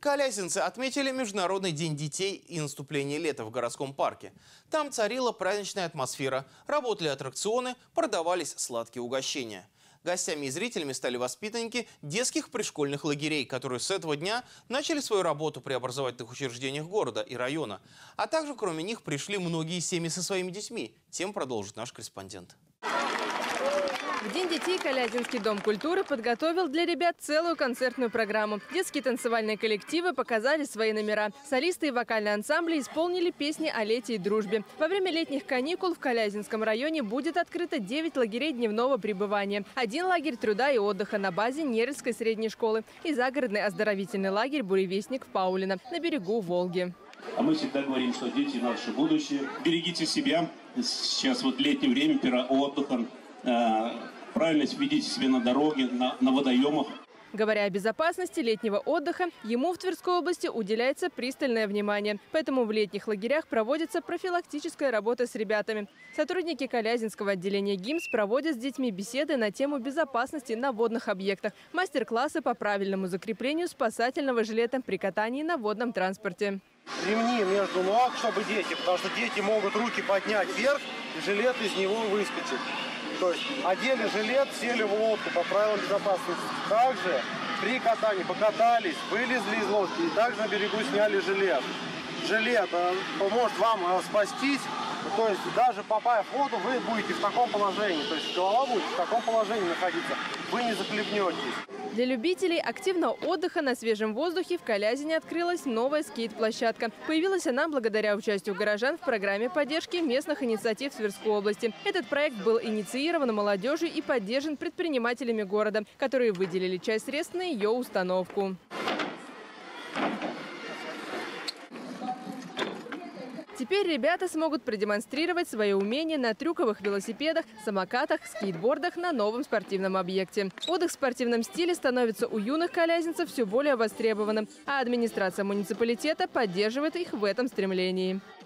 Калязинцы отметили Международный день детей и наступление лета в городском парке. Там царила праздничная атмосфера, работали аттракционы, продавались сладкие угощения. Гостями и зрителями стали воспитанники детских пришкольных лагерей, которые с этого дня начали свою работу при образовательных учреждениях города и района. А также кроме них пришли многие семьи со своими детьми. Тем продолжит наш корреспондент. В День детей Калязинский дом культуры подготовил для ребят целую концертную программу. Детские танцевальные коллективы показали свои номера. Солисты и вокальные ансамбли исполнили песни о лете и дружбе. Во время летних каникул в Калязинском районе будет открыто 9 лагерей дневного пребывания. 1 лагерь труда и отдыха на базе Нерельской средней школы и загородный оздоровительный лагерь «Буревестник» в Паулино на берегу Волги. А мы всегда говорим, что дети – наше будущее. Берегите себя. Сейчас вот летнее время, пора отдыха. Правильно ведите себя на дороге, на водоемах. Говоря о безопасности летнего отдыха, ему в Тверской области уделяется пристальное внимание. Поэтому в летних лагерях проводится профилактическая работа с ребятами. Сотрудники Калязинского отделения ГИМС проводят с детьми беседы на тему безопасности на водных объектах, мастер-классы по правильному закреплению спасательного жилета при катании на водном транспорте. Ремни между ног, чтобы дети, потому что дети могут руки поднять вверх, и жилет из него выскочит. То есть одели жилет, сели в лодку по правилам безопасности. Также при катании покатались, вылезли из лодки и также на берегу сняли жилет. Жилет поможет вам спастись, то есть даже попав в воду, вы будете в таком положении, то есть голова будет в таком положении находиться, вы не захлебнетесь. Для любителей активного отдыха на свежем воздухе в Калязине открылась новая скейт-площадка. Появилась она благодаря участию горожан в программе поддержки местных инициатив Тверской области. Этот проект был инициирован молодежью и поддержан предпринимателями города, которые выделили часть средств на ее установку. Теперь ребята смогут продемонстрировать свои умения на трюковых велосипедах, самокатах, скейтбордах на новом спортивном объекте. Отдых в спортивном стиле становится у юных калязинцев все более востребованным, а администрация муниципалитета поддерживает их в этом стремлении.